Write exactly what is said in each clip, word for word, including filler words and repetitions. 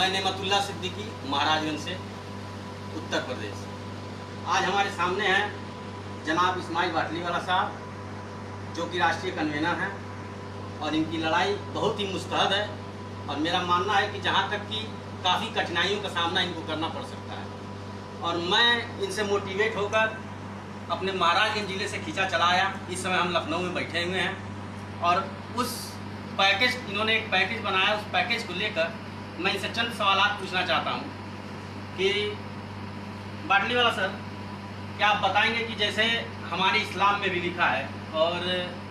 मैं नेमतुल्ला सिद्दीकी, महाराजगंज से, उत्तर प्रदेश। आज हमारे सामने हैं जनाब इस्माइल बाटलीवाला साहब, जो कि राष्ट्रीय कन्वेनर हैं, और इनकी लड़ाई बहुत ही मुस्तहद है। और मेरा मानना है कि जहाँ तक कि काफ़ी कठिनाइयों का सामना इनको करना पड़ सकता है, और मैं इनसे मोटिवेट होकर अपने महाराजगंज ज़िले से खींचा चलाया। इस समय हम लखनऊ में बैठे हुए हैं, और उस पैकेज, इन्होंने एक पैकेज बनाया, उस पैकेज को लेकर मैं इनसे चंद सवालात पूछना चाहता हूँ कि बाटलीवाला सर, क्या आप बताएंगे कि जैसे हमारे इस्लाम में भी लिखा है और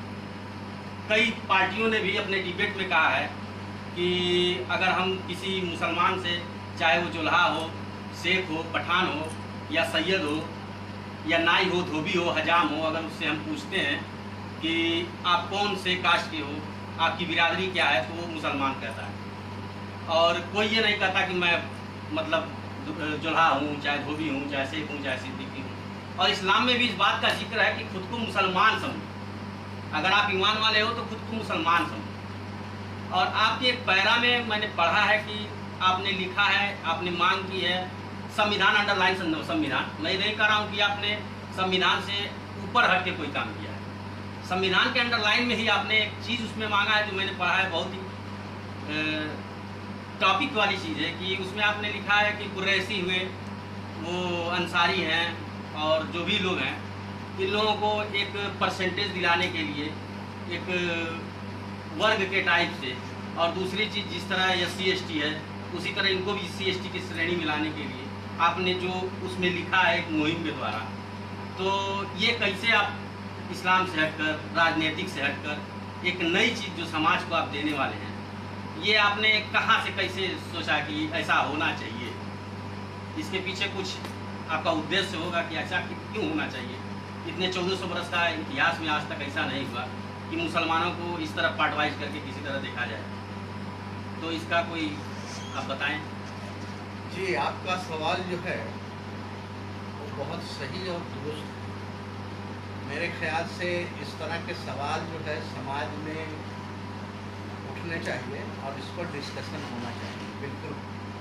कई पार्टियों ने भी अपने डिबेट में कहा है कि अगर हम किसी मुसलमान से, चाहे वो जुल्हा हो, शेख हो, पठान हो, या सैयद हो, या नाई हो, धोबी हो, हजाम हो, अगर उससे हम पूछते हैं कि आप कौन से कास्ट के हो, आपकी बिरादरी क्या है, तो वो मुसलमान कहता है। और कोई ये नहीं कहता कि मैं मतलब जुल्हा हूँ, चाहे धोबी हूँ, चाहे शेख हूँ, चाहे सिद्दीकी हूँ। और इस्लाम में भी इस बात का जिक्र है कि खुद को मुसलमान समझो। अगर आप ईमान वाले हो तो खुद को मुसलमान समझो। और आपके एक पैरा में मैंने पढ़ा है कि आपने लिखा है, आपने मांग की है संविधान अंडरलाइन संविधान। मैं नहीं कह रहा हूँ कि आपने संविधान से ऊपर हट के कोई काम किया है। संविधान के अंडरलाइन में ही आपने एक चीज़ उसमें मांगा है जो मैंने पढ़ा है, बहुत ही टॉपिक वाली चीज़ है कि उसमें आपने लिखा है कि कुरैशी हुए, वो अंसारी हैं, और जो भी लोग हैं, इन लोगों को एक परसेंटेज दिलाने के लिए एक वर्ग के टाइप से, और दूसरी चीज़ जिस तरह एस सी एस टी है उसी तरह इनको भी सी एस टी की श्रेणी मिलाने के लिए आपने जो उसमें लिखा है एक मुहिम के द्वारा। तो ये कैसे आप इस्लाम से हटकर, राजनीतिक से हटकर एक नई चीज़ जो समाज को आप देने वाले हैं, ये आपने कहाँ से कैसे सोचा कि ऐसा होना चाहिए? इसके पीछे कुछ आपका उद्देश्य होगा कि ऐसा क्यों होना चाहिए? इतने चौदह सौ बरस का इतिहास में आज तक ऐसा नहीं हुआ कि मुसलमानों को इस तरह पार्टवाइज करके किसी तरह देखा जाए। तो इसका कोई आप बताएं। जी, आपका सवाल जो है वो बहुत सही और दुरुस्त है। मेरे ख्याल से इस तरह के सवाल जो है समाज में उठने चाहिए और इस पर डिस्कशन होना चाहिए, बिल्कुल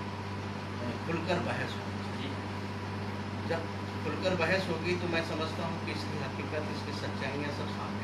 खुलकर बहस होनी चाहिए। जब खुलकर बहस होगी तो मैं समझता हूँ कि इसकी हकीकत, इसकी सच्चाइयाँ सब सामने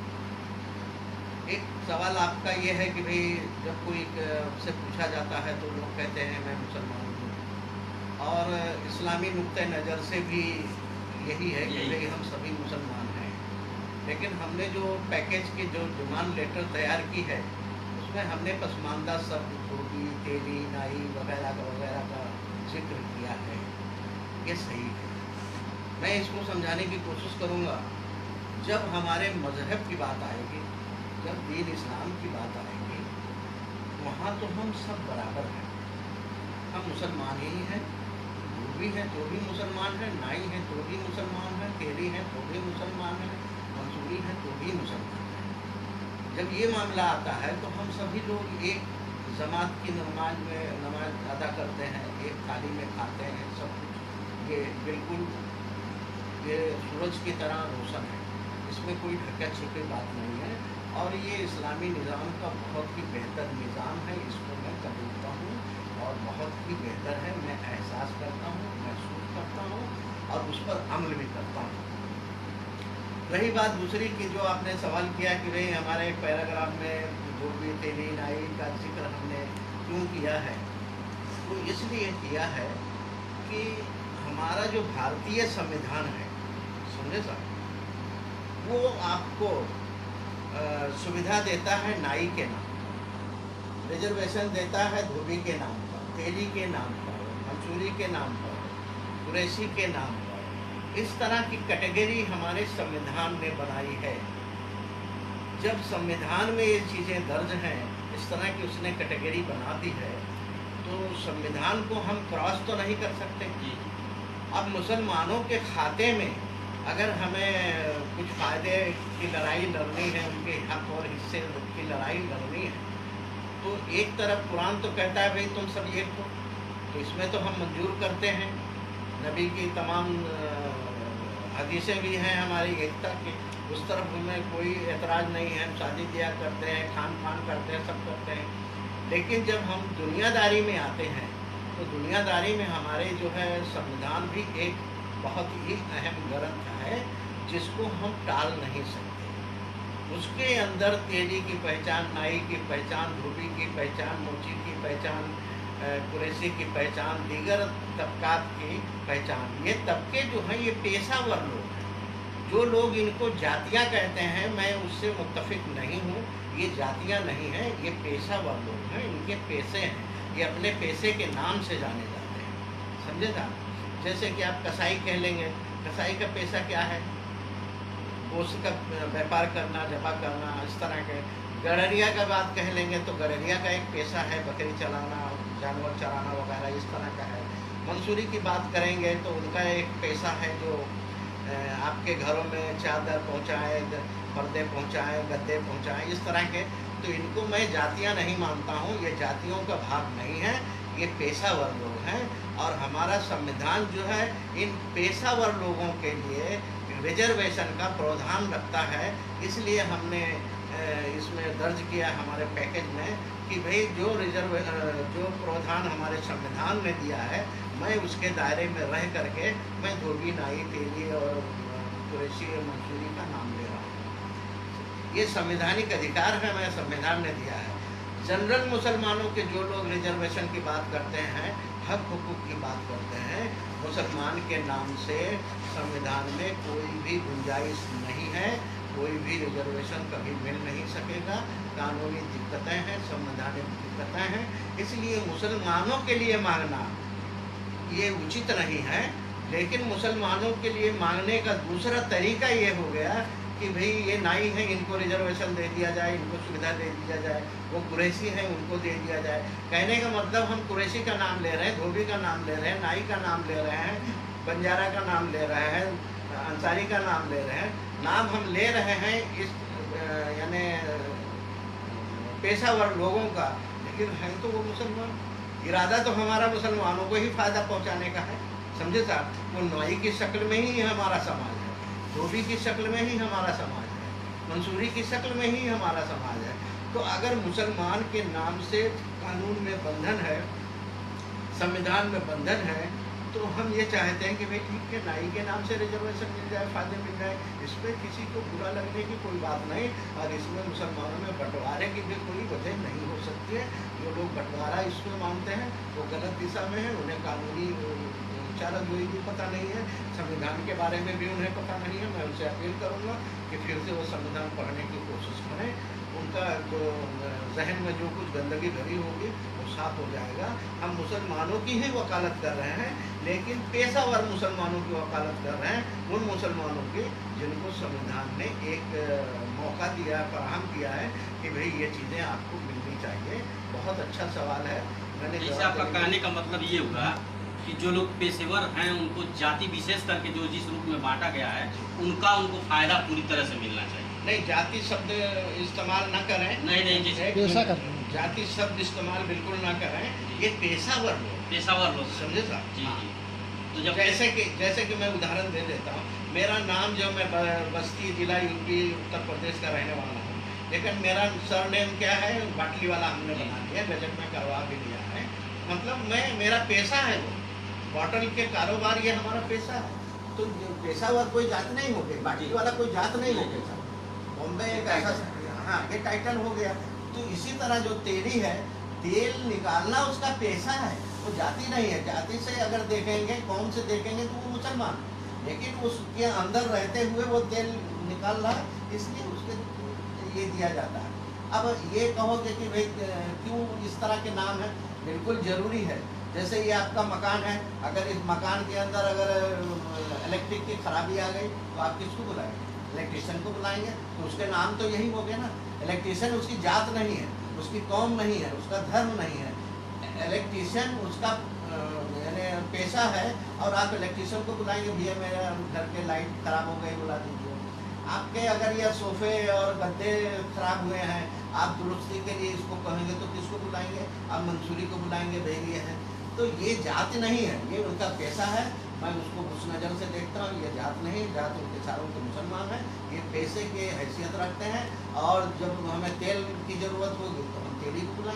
आएंगी। एक सवाल आपका ये है कि भाई जब कोई से पूछा जाता है तो लोग कहते हैं मैं मुसलमान हूँ, और इस्लामी नुक्ते नज़र से भी यही है कि भाई हम सभी मुसलमान हैं। लेकिन हमने जो पैकेज की जो डिमांड लेटर तैयार की है उसमें हमने पसमानदा शब्द धोबी, तेली, नाई वगैरह का वगैरह का जिक्र किया है। ये सही है। मैं इसको समझाने की कोशिश करूँगा। जब हमारे मज़हब की बात आएगी, जब दीन इस्लाम की बात आएगी, वहाँ तो हम सब बराबर हैं। हम मुसलमान ही हैं, धोबी हैं तो भी मुसलमान हैं, नाई हैं तो भी मुसलमान हैं, तेली हैं तो भी मुसलमान हैं, मंसूरी हैं तो भी मुसलमान हैं। जब ये मामला आता है तो हम सभी लोग एक जमात की नमाज में नमाज अदा करते हैं, एक थाली में खाते हैं, सब कुछ ये बिल्कुल ये सूरज की तरह रोशन है, इसमें कोई ढका छिपी बात नहीं है। और ये इस्लामी निज़ाम का बहुत ही बेहतर निज़ाम है, इसको मैं कबूलता हूँ और बहुत ही बेहतर है। मैं एहसास करता हूँ, महसूस करता हूँ और उस पर अमल भी करता हूँ। रही बात दूसरी की जो आपने सवाल किया कि भाई हमारे पैराग्राफ में जो भी तेली, नाई का जिक्र हमने क्यों किया है, तो इसलिए किया है कि हमारा जो भारतीय संविधान है, समझे साहब, वो आपको आ, सुविधा देता है नाई के नाम पर, रिजर्वेशन देता है धोबी के नाम पर, तेली के नाम पर, मंसूरी के नाम पर, कुरैशी के नाम पर। इस तरह की कैटेगरी हमारे संविधान ने बनाई है। जब संविधान में ये चीज़ें दर्ज हैं, इस तरह की उसने कैटेगरी बना दी है, तो संविधान को हम क्रॉस तो नहीं कर सकते। अब मुसलमानों के खाते में अगर हमें कुछ फ़ायदे की लड़ाई लड़नी है, उनके हक और हिस्से की लड़ाई लड़नी है, तो एक तरफ कुरान तो कहता है भाई तुम सब एक हो, तो इसमें तो हम मंजूर करते हैं। नबी की तमाम हदीसें भी हैं हमारी एकता की, उस तरफ हमें कोई एतराज़ नहीं है। हम शादी ब्याह करते हैं, खान पान करते हैं, सब करते हैं। लेकिन जब हम दुनियादारी में आते हैं तो दुनियादारी में हमारे जो है संविधान भी एक बहुत ही अहम ग्रंथ है जिसको हम टाल नहीं सकते। उसके अंदर तेली की पहचान, नाई की पहचान, धोबी की पहचान, मोची की पहचान, कुरैशी की पहचान, दीगर तबकात की पहचान, ये तबके जो हैं ये पेशावर लोग हैं। जो लोग इनको जातियाँ कहते हैं मैं उससे मुत्तफिक नहीं हूँ, ये जातियाँ नहीं हैं, ये पेशावर लोग हैं, इनके पैसे हैं, ये अपने पैसे के नाम से जाने जाते हैं, समझे ना। जैसे कि आप कसाई कह लेंगे, कसाई का पैसा क्या है? गोश्त का व्यापार करना, जमा करना, इस तरह के। गड़रिया का बात कह लेंगे तो गड़रिया का एक पैसा है बकरी चलाना, जानवर चराना वगैरह, इस तरह का है। मंसूरी की बात करेंगे तो उनका एक पैसा है जो आपके घरों में चादर पहुंचाए, पर्दे पहुंचाए, गद्दे पहुंचाए, इस तरह के। तो इनको मैं जातियां नहीं मानता हूं, ये जातियों का भाग नहीं है, ये पेशावर लोग हैं। और हमारा संविधान जो है इन पेशावर लोगों के लिए रिजर्वेशन का प्रावधान रखता है। इसलिए हमने इसमें दर्ज किया हमारे पैकेज में कि भाई जो रिजर्व जो प्रावधान हमारे संविधान में दिया है मैं उसके दायरे में रह करके मैं धोबी, नाई, तेली और कुरैशी और मंसूरी का नाम ले रहा हूँ। ये संवैधानिक अधिकार है, मैं संविधान ने दिया है। जनरल मुसलमानों के जो लोग रिजर्वेशन की बात करते हैं, हक हुकूक की बात करते हैं, मुसलमान के नाम से संविधान में कोई भी गुंजाइश नहीं है, कोई भी रिजर्वेशन कभी मिल नहीं सकेगा। कानूनी दिक्कतें हैं, संवैधानिक दिक्कतें हैं, इसलिए मुसलमानों के लिए मांगना ये उचित नहीं है। लेकिन मुसलमानों के लिए मांगने का दूसरा तरीका ये हो गया कि भाई ये नाई हैं, इनको रिजर्वेशन दे दिया जाए, इनको सुविधा दे दिया जाए, वो कुरैशी हैं, उनको दे दिया जाए। कहने का मतलब हम कुरैशी का नाम ले रहे हैं, धोबी का नाम ले रहे हैं, नाई का नाम ले रहे हैं, बंजारा का नाम ले रहे हैं, अंसारी का नाम ले रहे हैं। नाम हम ले रहे हैं इस यानी पेशावर लोगों का, लेकिन है तो वो मुसलमान। इरादा तो हमारा मुसलमानों को ही फ़ायदा पहुंचाने का है, समझे साहब। वो नाई की शक्ल में ही हमारा समाज है, धोबी की शक्ल में ही हमारा समाज है, मंसूरी की शक्ल में ही हमारा समाज है। तो अगर मुसलमान के नाम से कानून में बंधन है, संविधान में बंधन है, तो हम ये चाहते हैं कि भाई ठीक है, नाई के नाम से रिजर्वेशन मिल जाए, फ़ायदे मिल जाए, इसमें किसी को बुरा लगने की कोई बात नहीं। और इसमें मुसलमानों में बंटवारे की भी कोई वजह नहीं हो सकती है। जो लोग बंटवारा इसमें मानते हैं वो गलत दिशा में है, उन्हें कानूनी चारा जोई भी पता नहीं है, संविधान के बारे में भी उन्हें पता नहीं है। मैं उनसे अपील करूँगा कि फिर से वो संविधान पढ़ने की कोशिश करें। उनका जो जहन में जो कुछ गंदगी भरी होगी वो साफ हो जाएगा। हम मुसलमानों की ही वकालत कर रहे हैं, लेकिन पेशावर मुसलमानों की वकालत कर रहे हैं, उन मुसलमानों की जिनको संविधान ने एक मौका दिया, फराहम किया है कि भाई ये चीज़ें आपको मिलनी चाहिए। बहुत अच्छा सवाल है। मैंने जैसे आपका कहने का मतलब ये हुआ कि जो लोग पेशेवर हैं उनको जाति विशेष करके जो जिस रूप में बांटा गया है उनका उनको फायदा पूरी तरह से मिलना चाहिए। नहीं, जाति शब्द इस्तेमाल ना करें। नहीं नहीं जैसे पेशा कर जाति शब्द इस्तेमाल बिल्कुल ना करें। ये पेशावर लोग, पेशावर लोग, समझे साहब। जी जी। तो जब जैसे कि जैसे कि मैं उदाहरण दे देता हूँ, मेरा नाम जो मैं बस्ती जिला यूपी उत्तर प्रदेश का रहने वाला हूँ, लेकिन मेरा सरनेम क्या है, बाटली वाला हमने बना दिया, गजट में करवा भी दिया है। मतलब मैं, मेरा पेशा है वो, बॉटल के कारोबार, ये हमारा पेशा है। तो पेशावर कोई जात नहीं हो गई, बाटली वाला कोई जात नहीं हो गया। बॉम्बे एक ऐसा, हाँ ये टाइटल हो गया। तो इसी तरह जो तेली है, तेल निकालना उसका पेशा है, वो जाति नहीं है। जाति से अगर देखेंगे, कौम से देखेंगे तो वो मुसलमान, लेकिन उसके अंदर रहते हुए वो तेल निकाल रहा है, इसलिए उसके ये दिया जाता है। अब ये कहोगे कि भाई क्यों इस तरह के नाम है, बिल्कुल ज़रूरी है। जैसे ये आपका मकान है, अगर इस मकान के अंदर अगर इलेक्ट्रिक की खराबी आ गई तो आप किसको बुलाएंगे? इलेक्ट्रीशियन को बुलाएंगे। तो उसके नाम तो यही हो गए ना। इलेक्ट्रीशियन उसकी जात नहीं है, उसकी कौम नहीं है, उसका धर्म नहीं है। इलेक्ट्रीशियन उसका यानी पेशा है। और आप इलेक्ट्रीशियन को बुलाएंगे, भैया मेरा घर के लाइट खराब हो गई, बुला दीजिए। आपके अगर यह सोफे और गद्दे खराब हुए हैं, आप दुरुस्ती के लिए इसको कहेंगे तो किसको बुलाएंगे? आप मंसूरी को बुलाएंगे, भैया है। तो ये जात नहीं है, ये उनका पैसा है। मैं उसको उस नज़र से देखता हूँ, ये जात नहीं, जात उनके चारों के मुसलमान हैं, ये पैसे के हैसियत रखते हैं। और जब हमें तेल की ज़रूरत होगी तो हम तेली को बुलाएंगे।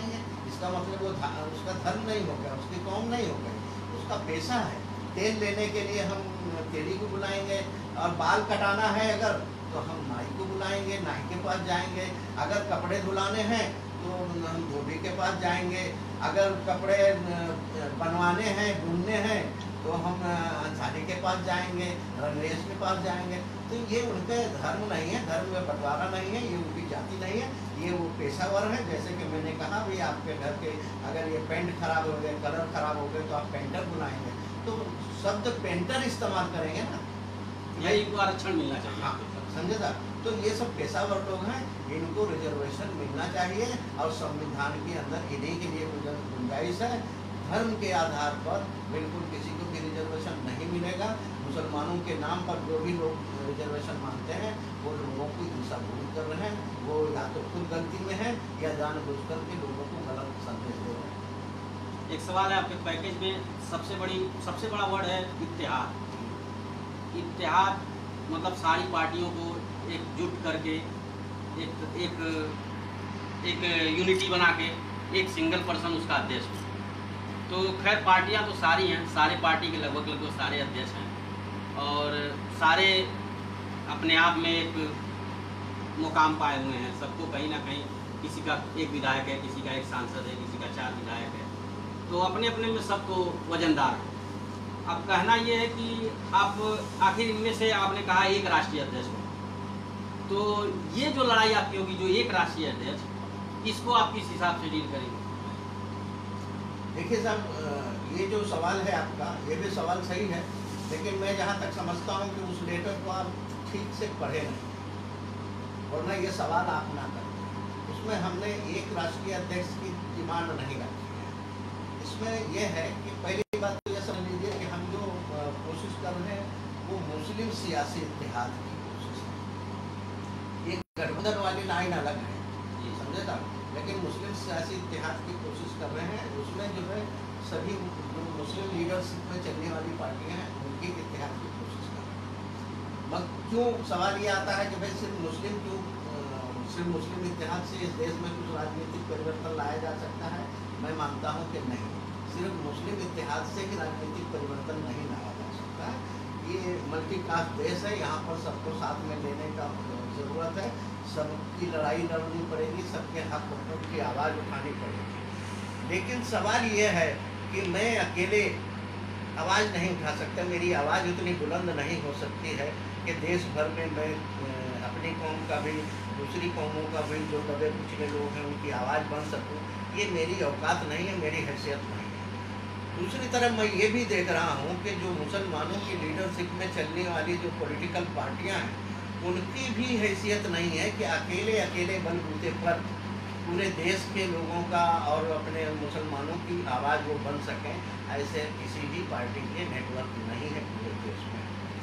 इसका मतलब वो उसका धर्म नहीं हो गया, उसकी कौम नहीं हो गई, उसका पेशा है। तेल लेने के लिए हम तेली को बुलाएंगे, और बाल कटाना है अगर तो हम नाई को बुलाएंगे, नाई के पास जाएंगे। अगर कपड़े धुलाने हैं तो हम धोबी के पास जाएंगे। अगर कपड़े बनवाने हैं, बुनने हैं तो हम अंसारी के पास जाएंगे, रंगरेज के पास जाएंगे। तो ये उनके धर्म नहीं है, धर्म में बंटवारा नहीं है, ये उनकी जाति नहीं है, ये वो पेशावर है। जैसे कि मैंने कहा भी आपके घर के अगर ये पेंट खराब हो गए, कलर खराब हो गए तो आप पेंटर बुलाएंगे, तो शब्द पेंटर इस्तेमाल करेंगे ना, यही को आरक्षण मिलना चाहिए। हाँ, समझे था। तो ये सब पेशावर लोग हैं, इनको रिजर्वेशन मिलना चाहिए, और संविधान के अंदर इन्हीं के लिए गुंजाइश है। धर्म के आधार पर बिल्कुल किसी को भी रिजर्वेशन नहीं मिलेगा। मुसलमानों के नाम पर जो भी लोग रिजर्वेशन मांगते हैं वो लोगों को दिशाभूल कर रहे हैं, वो या तो खुद गलती में है या जानबूझकर के लोगों को गलत संदेश दे रहे हैं। एक सवाल है आपके पैकेज में, सबसे बड़ी सबसे बड़ा वर्ड है इत्तेहाद। इत्तेहाद मतलब सारी पार्टियों को एकजुट करके एक एक एक यूनिटी बना के एक सिंगल पर्सन उसका अध्यक्ष हो। तो खैर पार्टियां तो सारी हैं, सारे पार्टी के लगभग लगभग सारे अध्यक्ष हैं, और सारे अपने आप में एक मुकाम पाए हुए हैं। सबको कहीं ना कहीं, किसी का एक विधायक है, किसी का एक सांसद है, किसी का चार विधायक है, तो अपने अपने में सबको वजनदार है। अब कहना ये है कि आप आखिर इनमें से आपने कहा एक राष्ट्रीय अध्यक्ष हो, तो ये जो लड़ाई आपकी होगी, जो एक राष्ट्रीय अध्यक्ष, इसको आप किस हिसाब से डील करेंगे? देखिए साहब, ये जो सवाल है आपका, ये भी सवाल सही है, लेकिन मैं जहाँ तक समझता हूँ कि उस लेटर को आप ठीक से पढ़े नहीं, वरना ये सवाल आप ना करें। उसमें हमने एक राष्ट्रीय अध्यक्ष की डिमांड नहीं रखी है। इसमें यह है कि पहली बात तो यह समझ लीजिए कि हम जो कोशिश कर रहे हैं वो मुस्लिम सियासी इत्तेहाद की कोशिश है। ये गठबंधन वाली लाइन अलग है, समझे था, लेकिन मुस्लिम सियासी इत्तेहाद की कोशिश कर रहे हैं। उसमें जो है सभी जो मुस्लिम लीडरशिप में चलने वाली पार्टियां हैं उनकी इत्तेहाद की कोशिश कर रहे हैं। मगर क्यों सवाल ये आता है कि भाई सिर्फ मुस्लिम क्यों, सिर्फ मुस्लिम इत्तेहाद से इस देश में कुछ राजनीतिक परिवर्तन लाया जा सकता है? मैं मानता हूँ कि नहीं, सिर्फ मुस्लिम इत्तेहाद से ही राजनीतिक परिवर्तन नहीं लाया जा सकता है। ये मल्टी कास्ट देश है, यहाँ पर सबको साथ में लेने का ज़रूरत है, सबकी लड़ाई लड़नी पड़ेगी, सबके हक हकूक़ की आवाज़ उठानी पड़ेगी। लेकिन सवाल ये है कि मैं अकेले आवाज़ नहीं उठा सकता, मेरी आवाज़ उतनी बुलंद नहीं हो सकती है कि देश भर में मैं अपनी कौम का भी, दूसरी कौमों का भी, जो दबे कुचले लोग हैं उनकी आवाज़ बन सकूं। ये मेरी औकात नहीं है, मेरी हैसियत नहीं है। दूसरी तरफ मैं ये भी देख रहा हूँ कि जो मुसलमानों की लीडरशिप में चलने वाली जो पॉलिटिकल पार्टियाँ हैं, उनकी भी हैसियत नहीं है कि अकेले अकेले बलबूते पर पूरे देश के लोगों का और अपने मुसलमानों की आवाज़ वो बन सकें। ऐसे किसी भी पार्टी के नेटवर्क नहीं है पूरे देश में।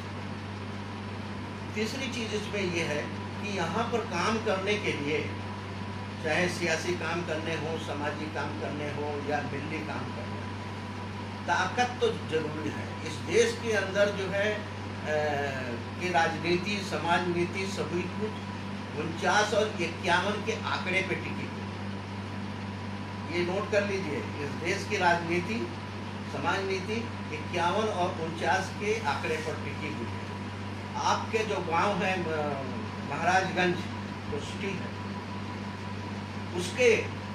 तीसरी चीज़ इसमें यह है कि यहाँ पर काम करने के लिए, चाहे सियासी काम करने हो, समाजी काम करने हो या मिली काम करने हो, ताकत तो जरूरी है। इस देश के अंदर जो है कि राजनीति, समाज नीति सभी कुछ उनचास और इक्यावन के आंकड़े पे टिकी हुई। ये नोट कर लीजिए, इस देश की राजनीति, समाज नीति इक्यावन और उनचास के आंकड़े पर टिकी हुई है। आपके जो गांव है महाराजगंज जो सिटी है, उसके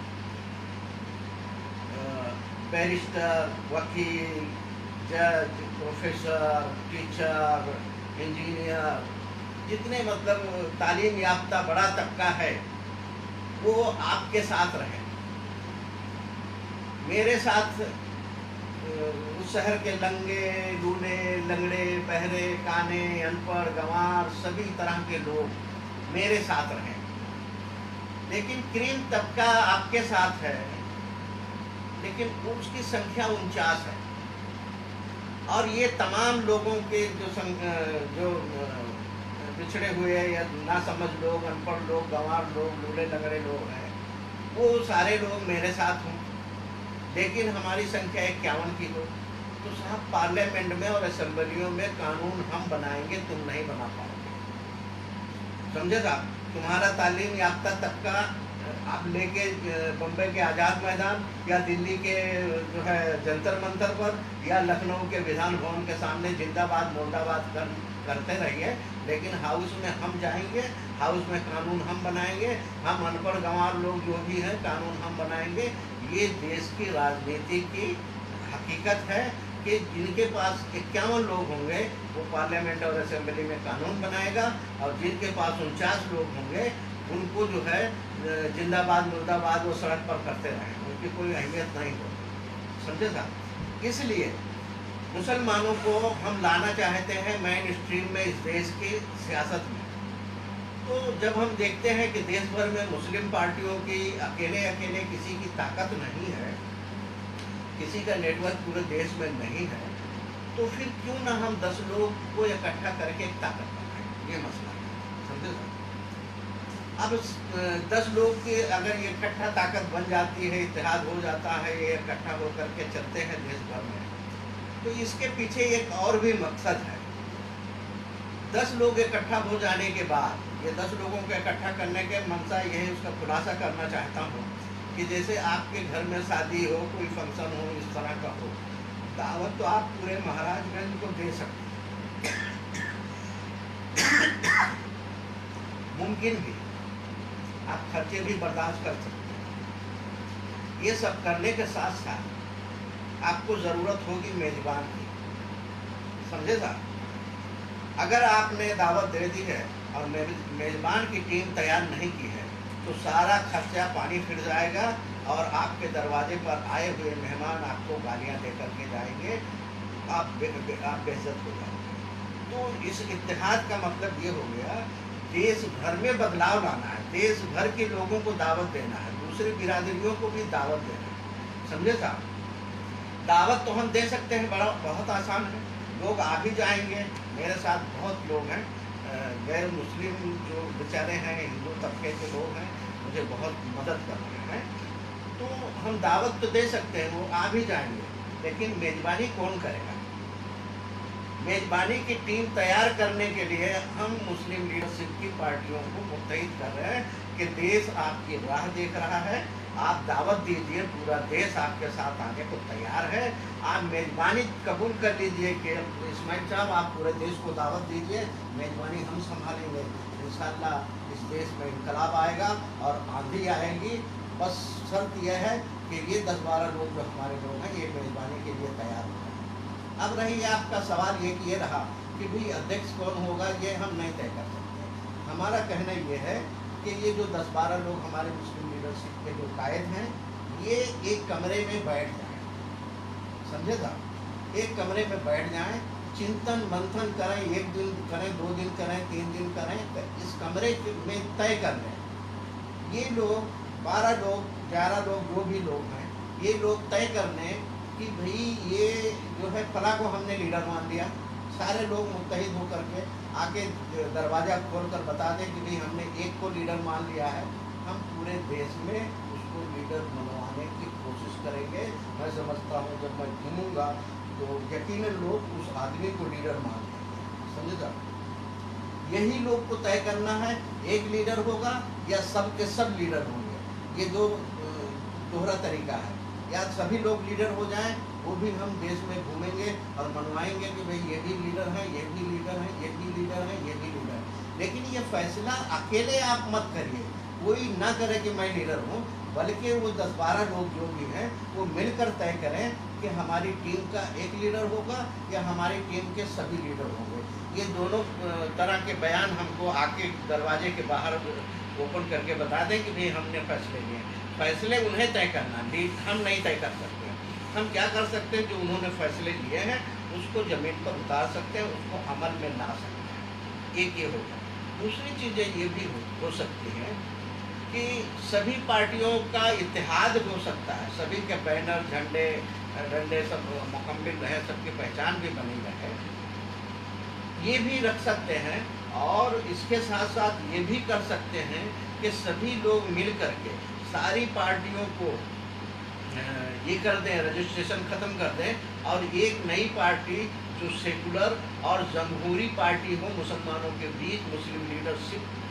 बैरिस्टर, वकील, जज, प्रोफेसर, टीचर, इंजीनियर, जितने मतलब तालीम याफ्ता बड़ा तबका है, वो आपके साथ रहे। मेरे साथ उस शहर के लंगे, लूले, लंगड़े, बहरे, काने, अनपढ़, गंवार, सभी तरह के लोग मेरे साथ रहे। लेकिन क्रीम तबका आपके साथ है, लेकिन उसकी संख्या उनचास है। और ये तमाम लोगों के जो संग, जो पिछड़े हुए या ना समझ लोग, अनपढ़ लोग, गंवार लोग, लूले लंगड़े लोग हैं, वो सारे लोग मेरे साथ हों, लेकिन हमारी संख्या इक्यावन की हो। तो साहब पार्लियामेंट में और असेंबलियों में कानून हम बनाएंगे, तुम नहीं बना पाओगे। समझे साहब, तुम्हारा तालीम याफ्ता तबका आप लेके बम्बई के आज़ाद मैदान या दिल्ली के जो है जंतर मंतर पर या लखनऊ के विधान भवन के सामने जिंदाबाद मुर्दाबाद कर करते रहिए, लेकिन हाउस में हम जाएंगे, हाउस में कानून हम बनाएंगे, हम अनपढ़ गंवार लोग जो भी हैं कानून हम बनाएंगे। ये देश की राजनीति की हकीकत है कि जिनके पास इक्यावन लोग होंगे वो पार्लियामेंट और असेंबली में कानून बनाएगा, और जिनके पास उनचास लोग होंगे उनको जो है जिंदाबाद मुर्दाबाद वो सड़क पर करते रहें, उनकी कोई अहमियत नहीं होती। समझे साहब? इसलिए मुसलमानों को हम लाना चाहते हैं मेन स्ट्रीम में इस देश की सियासत में। तो जब हम देखते हैं कि देश भर में मुस्लिम पार्टियों की अकेले अकेले किसी की ताकत नहीं है, किसी का नेटवर्क पूरे देश में नहीं है, तो फिर क्यों ना हम दस लोग को इकट्ठा करके एक ताकत बनाएं? ये मसला है। समझे साहब? अब दस लोग की अगर ये इकट्ठा ताकत बन जाती है, इत्तेहाद हो जाता है, ये इकट्ठा होकर के चलते हैं देश भर में, तो इसके पीछे एक और भी मकसद है। दस लोग इकट्ठा हो जाने के बाद, ये दस लोगों को इकट्ठा करने के मंशा यही उसका खुलासा करना चाहता हूँ कि जैसे आपके घर में शादी हो, कोई फंक्शन हो, इस तरह का हो, दावत तो आप पूरे महाराजगंज को दे सकते हैं, मुमकिन भी, आप खर्चे भी बर्दाश्त कर सकते हैं। ये सब करने के साथ साथ आपको ज़रूरत होगी मेज़बान की। समझे साहब? अगर आपने दावत दे दी है और मेज़बान की टीम तैयार नहीं की है, तो सारा खर्चा पानी फिर जाएगा और आपके दरवाजे पर आए हुए मेहमान आपको गालियां दे करके जाएंगे, आप बे, बे, आप बेइज्जत हो जाएंगे। तो इस इत्तेहाद का मतलब ये हो गया, देश भर में बदलाव लाना है, देश भर के लोगों को दावत देना है, दूसरी बिरादरियों को भी दावत देना है। समझे साहब? दावत तो हम दे सकते हैं, बड़ा बहुत आसान है, लोग आ भी जाएंगे। मेरे साथ बहुत लोग हैं गैर मुस्लिम जो बेचारे हैं, हिंदू तबके के लोग हैं, मुझे बहुत मदद कर रहे हैं, तो हम दावत तो दे सकते हैं, वो आ भी जाएंगे, लेकिन मेज़बानी कौन करेगा? मेज़बानी की टीम तैयार करने के लिए हम मुस्लिम लीडरशिप की पार्टियों को मुत्तहिद कर रहे हैं कि देश आपकी राह देख रहा है, आप दावत दीजिए, पूरा देश आपके साथ आने को तैयार है, आप मेज़बानी कबूल कर लीजिए कि इस्माइल साहब आप पूरे देश को दावत दीजिए, मेज़बानी हम संभालेंगे, इंशाअल्लाह इस देश में इनकलाब आएगा और आंधी आएगी। बस शर्त यह है कि ये दस बारह लोग जो हमारे लोग हैं ये मेज़बानी के लिए तैयार हो जाए। अब रही आपका सवाल ये कि ये रहा कि भाई अध्यक्ष कौन होगा, ये हम नहीं तय कर सकते। हमारा कहना ये है कि ये जो दस बारह लोग हमारे मुस्लिम लीडरशिप के जो कायद हैं, ये एक कमरे में बैठ जाएं। समझे साहब? एक कमरे में बैठ जाएं, चिंतन मंथन करें, एक दिन करें, दो दिन करें, तीन दिन करें, तो इस कमरे में तय कर लें। ये लोग बारह लोग, ग्यारह लोग, जो भी लोग हैं, ये लोग तय कर लें कि भाई ये जो है फला को हमने लीडर मान लिया। सारे लोग मुत्तहिद होकर के आके दरवाज़ा खोल कर बता दें कि भाई हमने एक को लीडर मान लिया है, हम पूरे देश में उसको लीडर बनवाने की कोशिश करेंगे। मैं समझता हूँ जब मैं घूमूँगा तो यकीनन लोग उस आदमी को लीडर मान लेंगे। समझेगा? यही लोग को तय करना है, एक लीडर होगा या सब के सब लीडर होंगे। ये दो दोहरा तरीका है, या सभी लोग लीडर हो जाएं, वो भी हम देश में घूमेंगे और मनवाएंगे कि भाई ये भी लीडर हैं, ये भी लीडर हैं, ये भी लीडर हैं, ये भी लीडर हैं। लेकिन ये फैसला अकेले आप मत करिए, कोई ना करे कि मैं लीडर हूँ, बल्कि वो दस बारह लोग जो भी हैं वो मिलकर तय करें कि हमारी टीम का एक लीडर होगा या हमारी टीम के सभी लीडर होंगे। ये दोनों तरह के बयान हमको आके दरवाजे के बाहर ओपन करके बता दें कि भाई हमने फैसले लिए। फैसले उन्हें तय करना, हम नहीं तय कर सकते। हम क्या कर सकते हैं, जो उन्होंने फैसले लिए हैं उसको ज़मीन पर उतार सकते हैं, उसको अमल में ला सकते हैं। एक ये होगा। दूसरी चीज़ें ये भी हो, हो सकती हैं कि सभी पार्टियों का इत्तेहाद हो सकता है, सभी के बैनर, झंडे, डंडे सब मुकम्मिल रहे, सबकी पहचान भी बनी रहे, ये भी रख सकते हैं। और इसके साथ साथ ये भी कर सकते हैं कि सभी लोग मिल करके सारी पार्टियों को ये कर दें, रजिस्ट्रेशन ख़त्म कर दें और एक नई पार्टी जो सेकुलर और जमहूरी पार्टी हो, मुसलमानों के बीच मुस्लिम लीडरशिप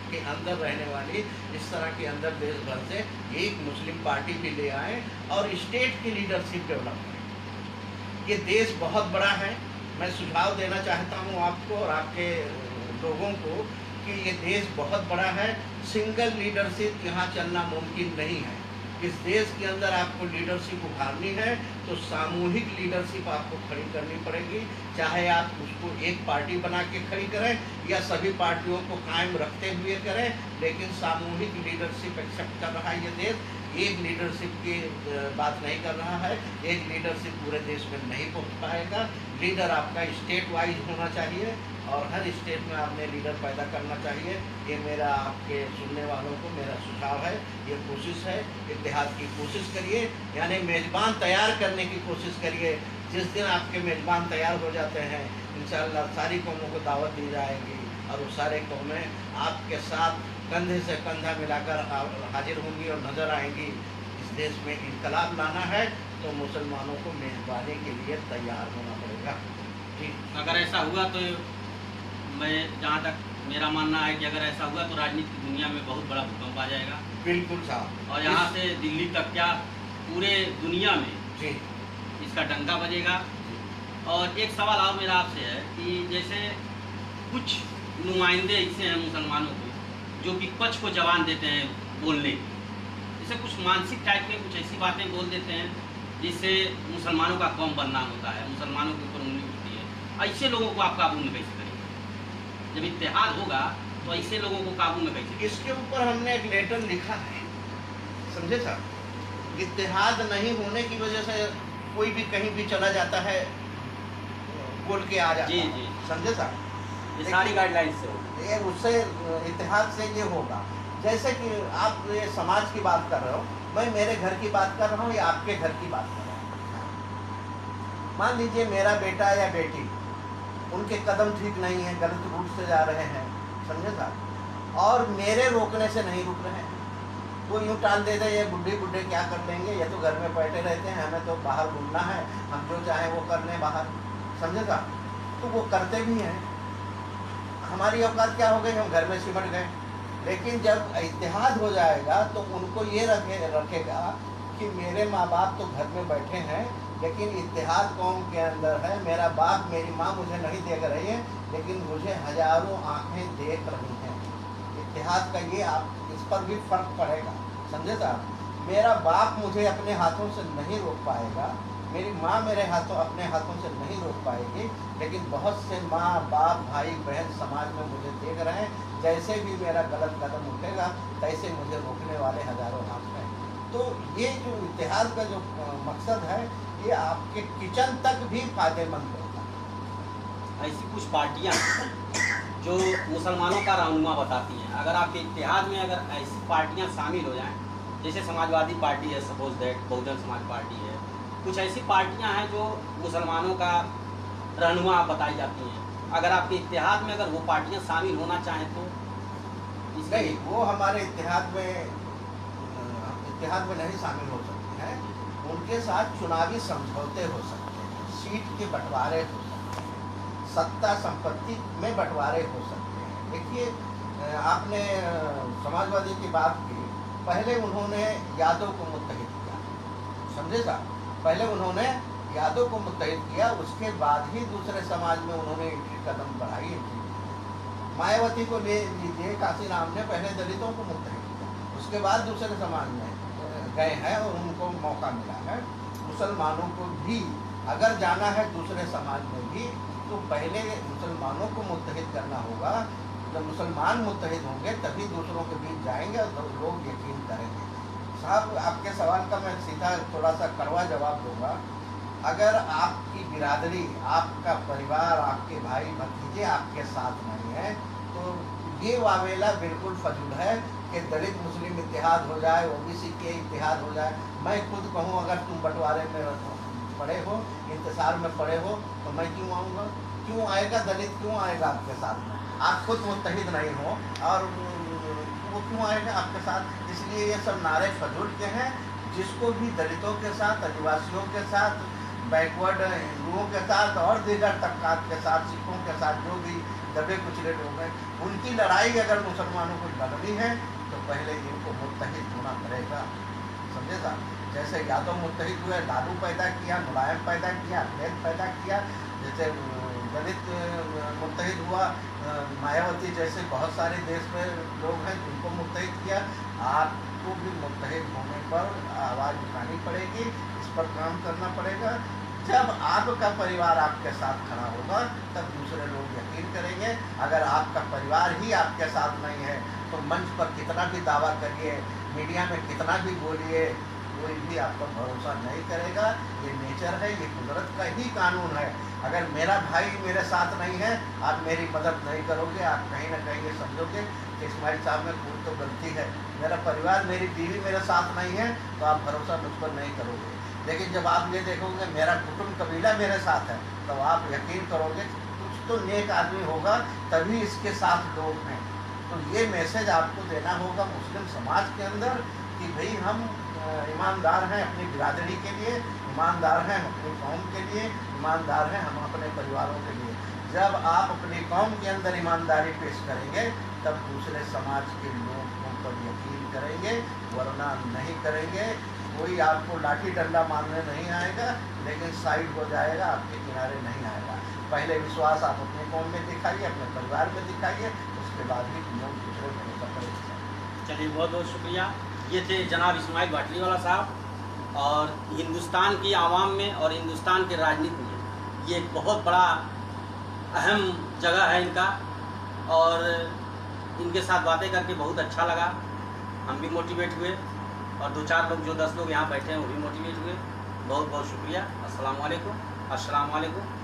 के अंदर रहने वाली इस तरह के अंदर देश भर से एक मुस्लिम पार्टी भी ले आए और स्टेट की लीडरशिप डेवलप करें। ये देश बहुत बड़ा है। मैं सुझाव देना चाहता हूँ आपको और आपके लोगों को कि ये देश बहुत बड़ा है। सिंगल लीडरशिप यहाँ चलना मुमकिन नहीं है। इस देश के अंदर आपको लीडरशिप उभारनी है तो सामूहिक लीडरशिप आपको खड़ी करनी पड़ेगी। चाहे आप उसको एक पार्टी बना के खड़ी करें या सभी पार्टियों को कायम रखते हुए करें, लेकिन सामूहिक लीडरशिप एक्सेप्ट कर रहा है ये देश। एक लीडरशिप की बात नहीं कर रहा है। एक लीडरशिप पूरे देश में नहीं पहुंच पाएगा। लीडर आपका स्टेट वाइज होना चाहिए और हर स्टेट में आपने लीडर पैदा करना चाहिए। ये मेरा आपके सुनने वालों को मेरा सुझाव है। ये कोशिश है, इत्तेहाद की कोशिश करिए, यानी मेज़बान तैयार करने की कोशिश करिए। जिस दिन आपके मेज़बान तैयार हो जाते हैं, इंशाअल्लाह सारी कौमों को दावत दी जाएगी और वो सारे कौमें आपके साथ कंधे से कंधा मिलाकर हाजिर होंगी और नज़र आएंगी। इस देश में इनकलाब लाना है तो मुसलमानों को मेज़बानी के लिए तैयार होना पड़ेगा। जी, अगर ऐसा हुआ तो मैं जहाँ तक मेरा मानना है कि अगर ऐसा हुआ तो राजनीति की दुनिया में बहुत बड़ा भूकंप आ जाएगा। बिल्कुल साहब। और यहाँ से दिल्ली तक क्या पूरे दुनिया में जी इसका डंका बजेगा। और एक सवाल और मेरा आपसे है कि जैसे कुछ नुमाइंदे ऐसे हैं मुसलमानों को जो विपक्ष को जवान देते हैं बोलने की, जैसे कुछ मानसिक टाइप के कुछ ऐसी बातें बोल देते हैं जिससे मुसलमानों का कौम बदनाम होता है, मुसलमानों के ऊपर उंगली उठती है। ऐसे लोगों को आप काबू में कैसे करेंगे? जब इत्तेहाद होगा तो ऐसे लोगों को काबू में कैसे? इसके ऊपर हमने एक लेटर लिखा है, समझे साहब। इत्तेहाद नहीं होने की वजह से कोई भी कहीं भी चला जाता है, बोल के आ जाता जी है, जी समझे साहब। ये सारी गाइडलाइंस से होगा। ये उससे इत्तेहाद से ये होगा। जैसे कि आप ये समाज की बात कर रहे हो, मैं मेरे घर की बात कर रहा हूँ या आपके घर की बात कर रहा हूँ। मान लीजिए मेरा बेटा या बेटी, उनके कदम ठीक नहीं है, गलत रूट से जा रहे हैं, समझे साहब, और मेरे रोकने से नहीं रुक रहे हैं। वो यूँ टाल दे दे, ये बुढ़ी बुढ़े क्या कर लेंगे, ये तो घर में बैठे रहते हैं, हमें तो बाहर घूमना है, हम जो चाहें वो कर लें बाहर, समझे साहब। तो वो करते भी हैं। हमारी औकात क्या हो गई, हम घर में सिमट गए। लेकिन जब इत्तेहाद हो जाएगा तो उनको ये रखे रखेगा कि मेरे माँ बाप तो घर में बैठे हैं, लेकिन इत्तेहाद कौम के अंदर है। मेरा बाप मेरी माँ मुझे नहीं देख रही है, लेकिन मुझे हजारों आंखें देख रही हैं। इत्तेहाद का ये आप इस पर भी फर्क पड़ेगा, समझे साहब। मेरा बाप मुझे अपने हाथों से नहीं रोक पाएगा, मेरी माँ मेरे हाथों अपने हाथों से नहीं रोक पाएगी, लेकिन बहुत से माँ बाप भाई बहन समाज में मुझे देख रहे हैं। जैसे भी मेरा गलत कदम उठेगा तैसे मुझे रोकने वाले हजारों हाथ हैं। तो ये जो इत्तेहाद का जो मकसद है, ये आपके किचन तक भी फायदेमंद होता है। ऐसी कुछ पार्टियां जो मुसलमानों का रहनुमा बताती हैं, अगर आपके इत्तेहाद में अगर ऐसी पार्टियां शामिल हो जाएं, जैसे समाजवादी पार्टी है, suppose that Bahujan Samaj party है, कुछ ऐसी पार्टियां हैं जो मुसलमानों का रहनुमा बताई जाती हैं, अगर आपके इत्तेहाद में अगर वो पार्टियां शामिल होना चाहें तो नहीं, वो हमारे इत्तेहाद में इत्तेहाद में नहीं शामिल हो सकते हैं। उनके साथ चुनावी समझौते हो सकते हैं, सीट के बंटवारे हो सकते हैं, सत्ता संपत्ति में बंटवारे हो सकते हैं। देखिए, आपने समाजवादी की बात की, पहले उन्होंने यादव को मुत्तहिद किया, समझे साहब। पहले उन्होंने यादव को मुत्तहिद किया, उसके बाद ही दूसरे समाज में उन्होंने एंट्री कदम बढ़ाई। मायावती को ले लीजिए, काशीराम ने पहले दलितों को मुत्तहिद किया, उसके बाद दूसरे समाज में गए हैं और उनको मौका मिला है। मुसलमानों को भी अगर जाना है दूसरे समाज में भी, तो पहले मुसलमानों को मुत्तहिद करना होगा। जब मुसलमान मुत्तहिद होंगे तभी दूसरों के बीच जाएंगे और लोग यकीन करेंगे। साहब, आपके सवाल का मैं सीधा थोड़ा सा कड़वा जवाब दूंगा। अगर आपकी बिरादरी, आपका परिवार, आपके भाई भतीजे आपके साथ नहीं है, तो ये वावेला बिल्कुल फजूल है कि दलित मुस्लिम इत्तेहाद हो जाए, ओबीसी के इत्तेहाद हो जाए। मैं खुद कहूँ, अगर तुम बंटवारे में पड़े हो, इंतजार में पड़े हो, तो मैं क्यों आऊँगा? क्यों आएगा दलित, क्यों आएगा आपके साथ में? आप खुद मुत्तहिद नहीं हो और वो क्यों आएगा आपके साथ? इसलिए ये सब नारे फजूल के हैं। जिसको भी दलितों के साथ, आदिवासियों के साथ, बैकवर्ड हिंदुओं के साथ और दीगर तबकात के साथ, सिखों के साथ, जो भी दबे कुचले लोग हैं, उनकी लड़ाई अगर मुसलमानों को लड़नी है तो पहले इनको मुत्तहिद होना पड़ेगा। समझे साहब? जैसे यादव मुत्तहिद हुए, लालू पैदा किया, मुलायम पैदा किया, अखिलेश पैदा किया, जैसे दलित मुत्तहिद हुआ, मायावती जैसे बहुत सारे देश में लोग हैं जिनको मुत्तहिद किया। आपको भी मुत्तहिद होने पर आवाज़ उठानी पड़ेगी, इस पर काम करना पड़ेगा। जब आपका परिवार आपके साथ खड़ा होगा तब दूसरे लोग यकीन करेंगे। अगर आपका परिवार ही आपके साथ नहीं है तो मंच पर कितना भी दावा करिए, मीडिया में कितना भी बोलिए, कोई भी आप पर भरोसा नहीं करेगा। ये नेचर है, ये कुदरत का ही कानून है। अगर मेरा भाई मेरे साथ नहीं है, आप मेरी मदद नहीं करोगे, आप कहीं ना कहीं ये समझोगे कि इस्माइल साहब में कोई तो गलती है। मेरा परिवार, मेरी बीवी मेरे साथ नहीं है तो आप भरोसा मुझ पर नहीं करोगे। लेकिन जब आप ये देखोगे मेरा कुटुंब कबीला मेरे साथ है, तो आप यकीन करोगे कुछ तो नेक आदमी होगा, तभी इसके साथ लोग हैं। तो ये मैसेज आपको देना होगा मुस्लिम समाज के अंदर कि भाई हम ईमानदार हैं अपनी बिरादरी के लिए, ईमानदार हैं अपनी कौम के लिए, ईमानदार हैं हम अपने परिवारों के लिए। जब आप अपनी कौम के अंदर ईमानदारी पेश करेंगे तब दूसरे समाज के लोगों पर यकीन करेंगे, वरना नहीं करेंगे। कोई आपको लाठी डंडा मारने नहीं आएगा, लेकिन साइड हो जाएगा, आपके किनारे नहीं आएगा। पहले विश्वास आप अपने कौम में दिखाइए, अपने परिवार में दिखाइए, उसके बाद ही लोग दूसरे भरोसा करेंगे। चलिए, बहुत बहुत शुक्रिया। ये थे जनाब इस्माइल भाटलीवाला साहब। और हिंदुस्तान की आवाम में और हिंदुस्तान के राजनीति में ये एक बहुत बड़ा अहम जगह है इनका, और इनके साथ बातें करके बहुत अच्छा लगा। हम भी मोटिवेट हुए और दो चार लोग, जो दस लोग यहाँ बैठे हैं वो भी मोटिवेट हुए। बहुत बहुत शुक्रिया। अस्सलाम वालेकुम। अस्सलाम वालेकुम।